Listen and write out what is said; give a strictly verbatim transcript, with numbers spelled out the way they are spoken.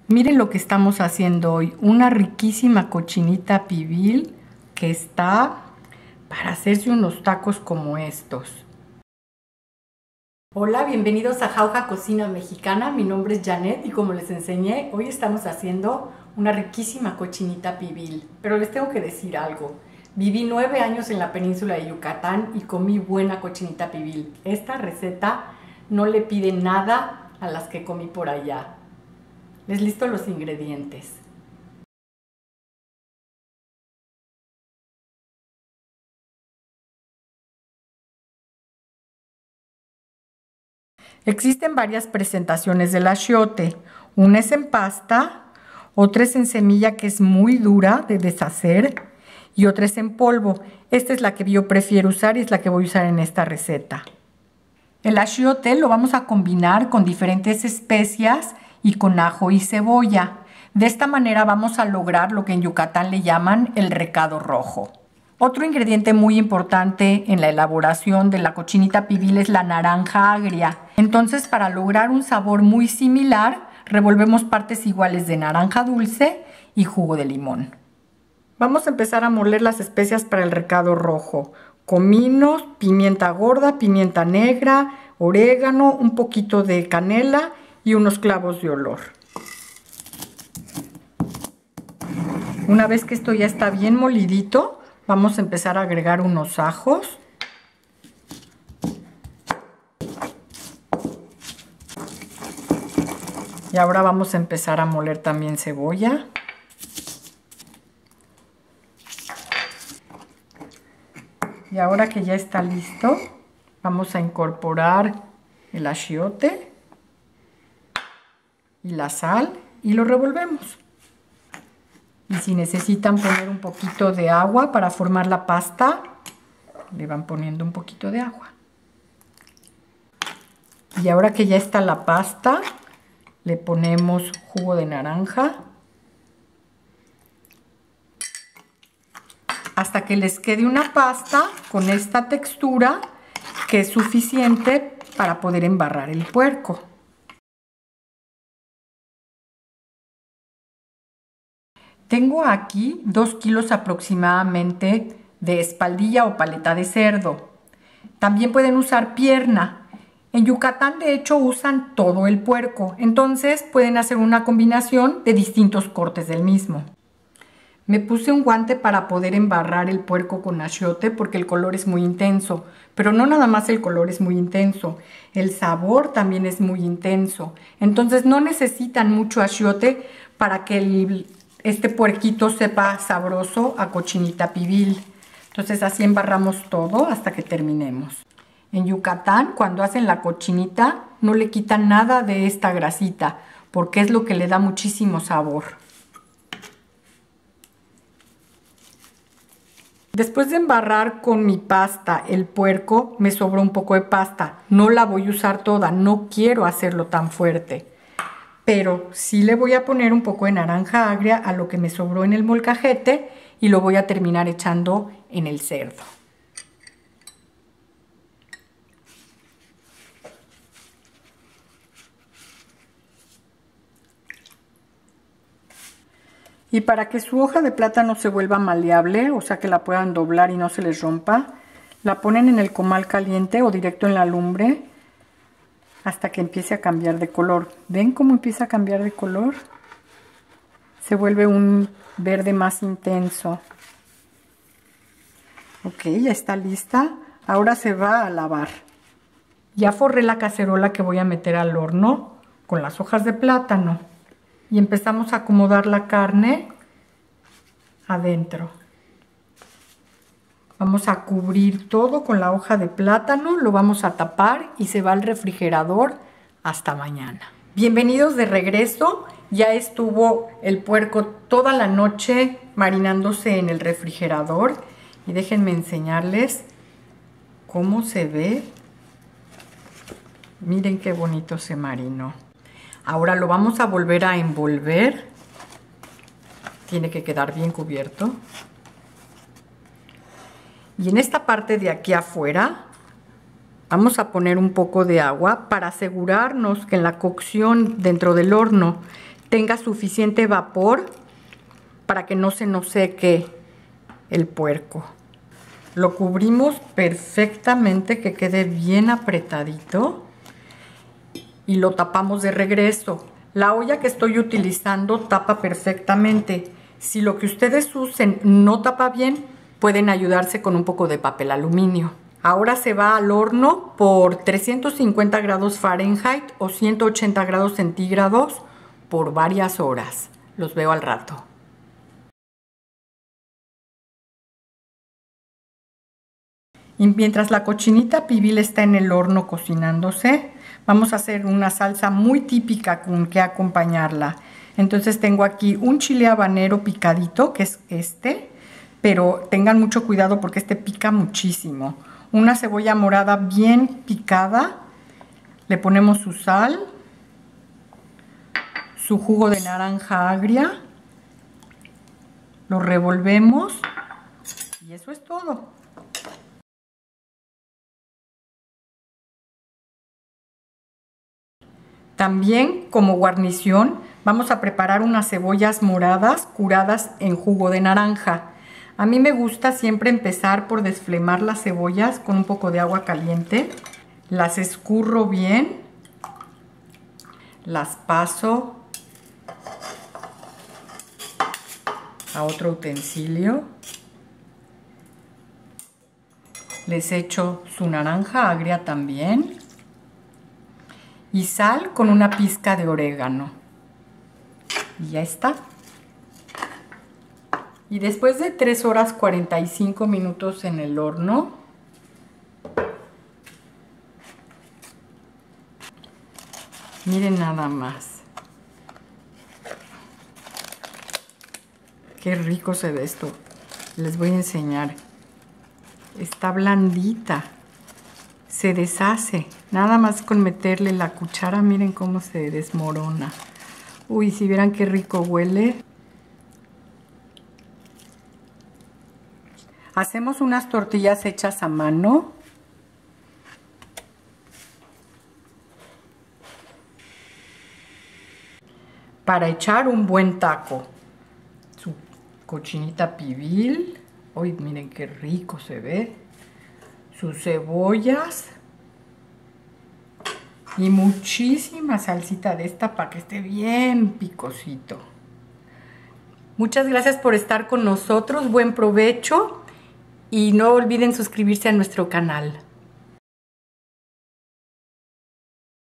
Miren lo que estamos haciendo hoy, una riquísima cochinita pibil que está para hacerse unos tacos como estos. Hola, bienvenidos a Jauja Cocina Mexicana, mi nombre es Janet y como les enseñé, hoy estamos haciendo una riquísima cochinita pibil. Pero les tengo que decir algo, viví nueve años en la península de Yucatán y comí buena cochinita pibil. Esta receta no le pide nada a las que comí por allá. Les listo los ingredientes. Existen varias presentaciones del achiote. Una es en pasta, otra es en semilla que es muy dura de deshacer y otra es en polvo. Esta es la que yo prefiero usar y es la que voy a usar en esta receta. El achiote lo vamos a combinar con diferentes especias y con ajo y cebolla. De esta manera vamos a lograr lo que en Yucatán le llaman el recado rojo. Otro ingrediente muy importante en la elaboración de la cochinita pibil es la naranja agria. Entonces, para lograr un sabor muy similar, revolvemos partes iguales de naranja dulce y jugo de limón. Vamos a empezar a moler las especias para el recado rojo. Comino, pimienta gorda, pimienta negra, orégano, un poquito de canela y unos clavos de olor. Una vez que esto ya está bien molidito, vamos a empezar a agregar unos ajos. Y ahora vamos a empezar a moler también cebolla. Y ahora que ya está listo, vamos a incorporar el achiote y la sal y lo revolvemos. Y si necesitan poner un poquito de agua para formar la pasta, le van poniendo un poquito de agua. Y ahora que ya está la pasta, le ponemos jugo de naranja hasta que les quede una pasta con esta textura que es suficiente para poder embarrar el puerco. Tengo aquí dos kilos aproximadamente de espaldilla o paleta de cerdo. También pueden usar pierna. En Yucatán de hecho usan todo el puerco, entonces pueden hacer una combinación de distintos cortes del mismo. Me puse un guante para poder embarrar el puerco con achiote porque el color es muy intenso, pero no nada más el color es muy intenso, el sabor también es muy intenso. Entonces no necesitan mucho achiote para que el, este puerquito sepa sabroso a cochinita pibil. Entonces así embarramos todo hasta que terminemos. En Yucatán, cuando hacen la cochinita, no le quitan nada de esta grasita porque es lo que le da muchísimo sabor. Después de embarrar con mi pasta el puerco, me sobró un poco de pasta. No la voy a usar toda, no quiero hacerlo tan fuerte. Pero sí le voy a poner un poco de naranja agria a lo que me sobró en el molcajete y lo voy a terminar echando en el cerdo. Y para que su hoja de plátano se vuelva maleable, o sea que la puedan doblar y no se les rompa, la ponen en el comal caliente o directo en la lumbre hasta que empiece a cambiar de color. ¿Ven cómo empieza a cambiar de color? Se vuelve un verde más intenso. Ok, ya está lista. Ahora se va a lavar. Ya forré la cacerola que voy a meter al horno con las hojas de plátano. Y empezamos a acomodar la carne adentro. Vamos a cubrir todo con la hoja de plátano, lo vamos a tapar y se va al refrigerador hasta mañana. Bienvenidos de regreso. Ya estuvo el puerco toda la noche marinándose en el refrigerador. Y déjenme enseñarles cómo se ve. Miren qué bonito se marinó. Ahora lo vamos a volver a envolver. Tiene que quedar bien cubierto. Y en esta parte de aquí afuera vamos a poner un poco de agua para asegurarnos que en la cocción dentro del horno tenga suficiente vapor para que no se nos seque el puerco. Lo cubrimos perfectamente, que quede bien apretadito, y lo tapamos de regreso. La olla que estoy utilizando tapa perfectamente. Si lo que ustedes usen no tapa bien, pueden ayudarse con un poco de papel aluminio. Ahora se va al horno por trescientos cincuenta grados Fahrenheit o ciento ochenta grados centígrados por varias horas. Los veo al rato. Y mientras la cochinita pibil está en el horno cocinándose, vamos a hacer una salsa muy típica con que acompañarla. Entonces tengo aquí un chile habanero picadito, que es este, pero tengan mucho cuidado porque este pica muchísimo. Una cebolla morada bien picada, le ponemos su sal, su jugo de naranja agria, lo revolvemos y eso es todo. También, como guarnición, vamos a preparar unas cebollas moradas curadas en jugo de naranja. A mí me gusta siempre empezar por desflemar las cebollas con un poco de agua caliente. Las escurro bien, las paso a otro utensilio. Les echo su naranja agria también. Y sal con una pizca de orégano. Y ya está. Y después de tres horas cuarenta y cinco minutos en el horno, miren nada más. Qué rico se ve esto. Les voy a enseñar. Está blandita. Se deshace, nada más con meterle la cuchara, miren cómo se desmorona. Uy, si vieran qué rico huele. Hacemos unas tortillas hechas a mano. Para echar un buen taco. Su cochinita pibil. Uy, miren qué rico se ve. Sus cebollas y muchísima salsita de esta para que esté bien picosito. Muchas gracias por estar con nosotros, buen provecho y no olviden suscribirse a nuestro canal.